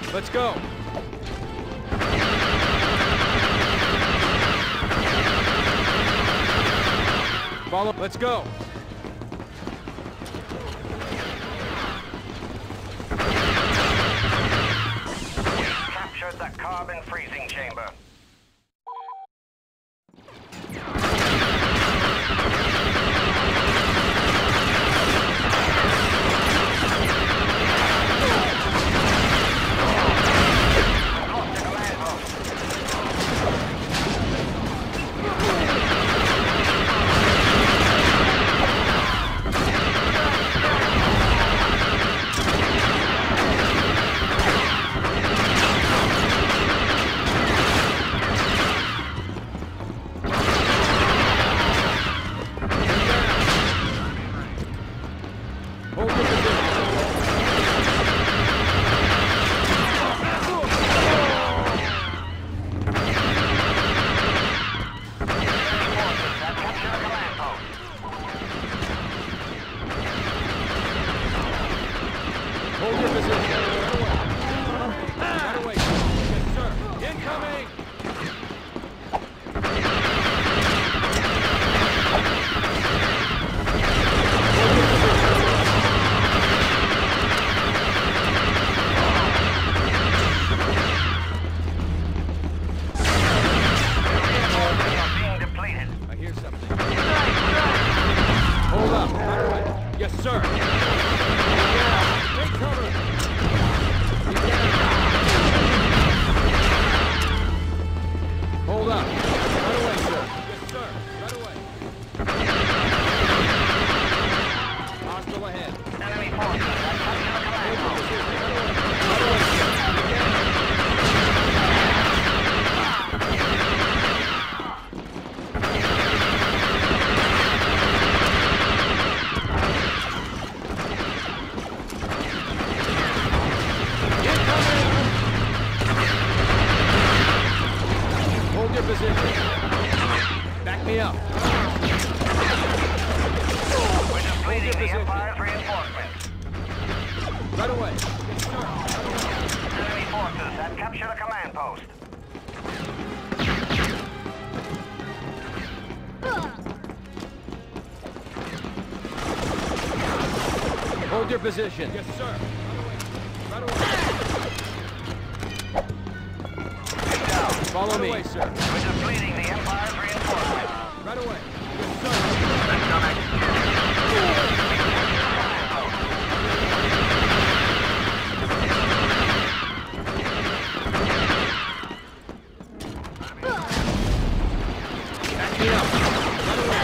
Let's go. Follow. Let's go. Captured the carbon freezing chamber. Back me up. We're depleting the Empire's reinforcements. Right away. Enemy forces have captured a command post. Hold your position. Yes, sir. Right away. Follow me. Sir. We're depleting the Empire's reinforcements. Right away. Yes, sir. Back me up. Right away.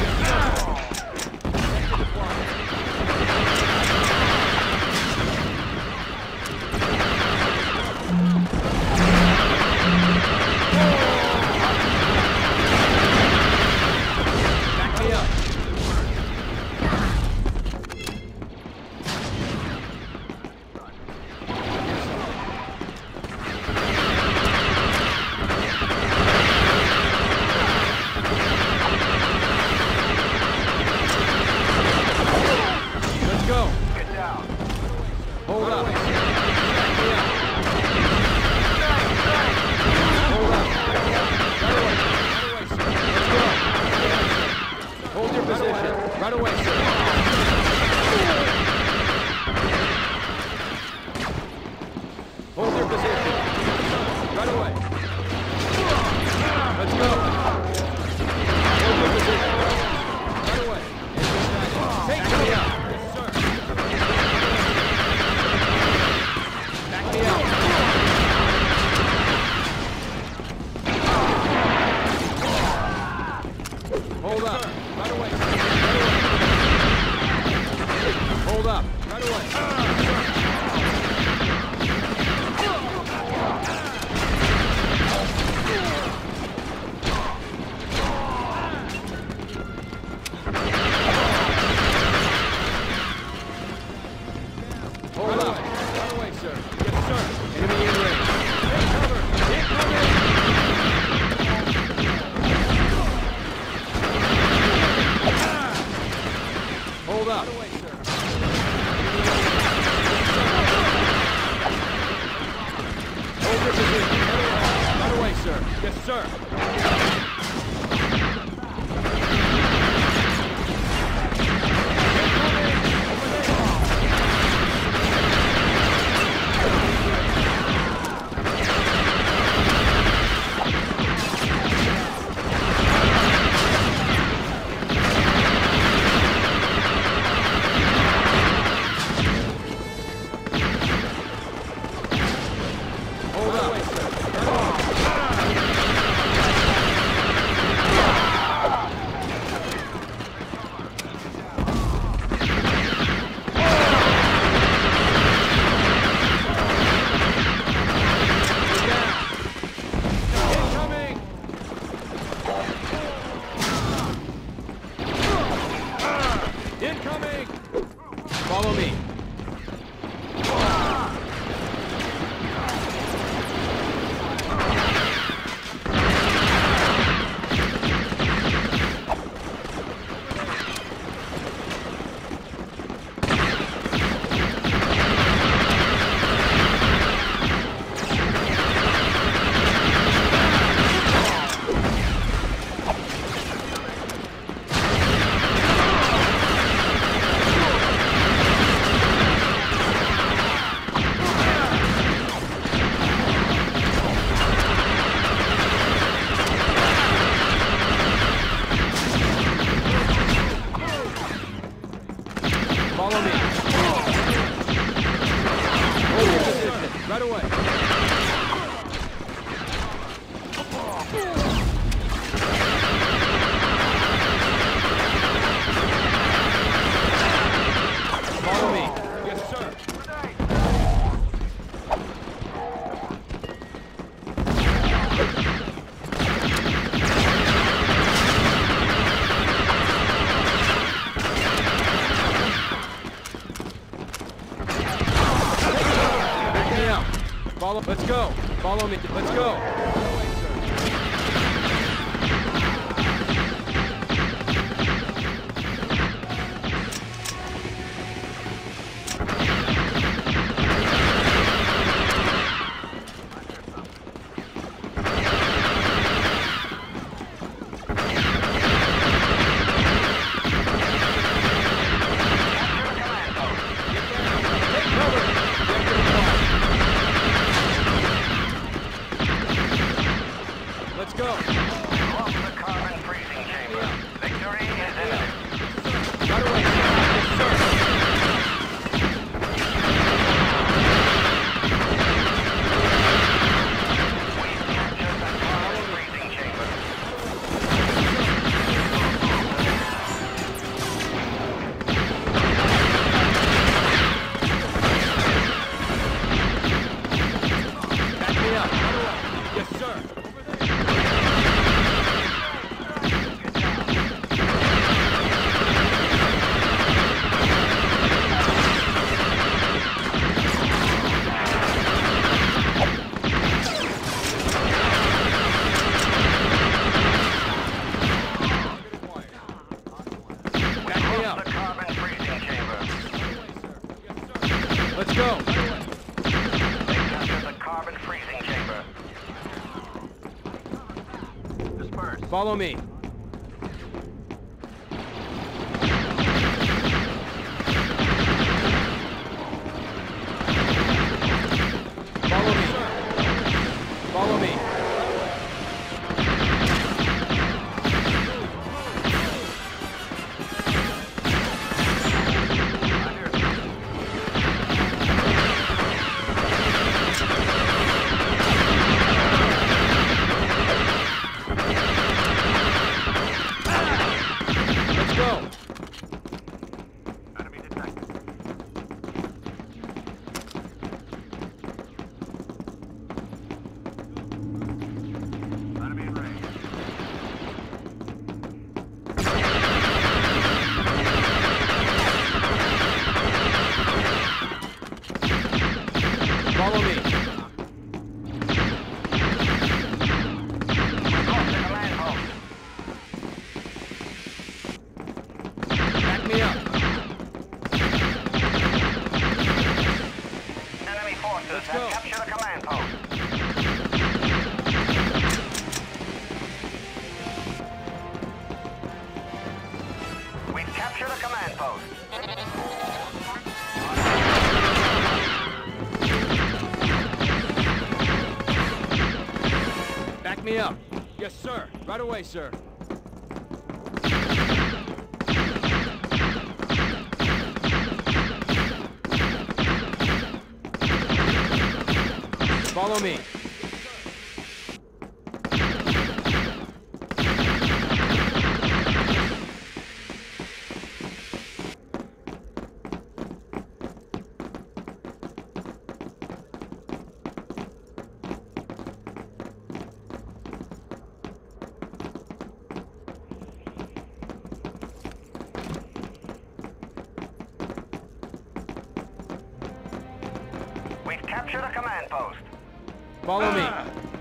Right away, sir. Hold your position. Right away. Let's go. Hold your position. Right away. Take me out. Yes, sir. Back me out. Hold up. Right away. Hold up. Right away. sir. Incoming! Follow me. Follow me. Hold your position. Right away. Follow me. Yes, sir. Follow. Let's go. Follow me. Let's go. Let's go. Off the carbon freezing chamber. Victory is imminent. Right away, sir. We've captured the carbon freezing chamber. Back me up. Yes, sir. Back me up. The carbon freezing chamber. Let's go. They captured the carbon freezing chamber. Disperse. Follow me. Follow me. Follow me. Let's go. Enemy detected. Enemy in range. Follow me. Cross the command post. Back me up. Enemy forces Let's have go. captured the command post. me up. Yes, sir. Right away, sir. Follow me. We've captured a command post. Follow me.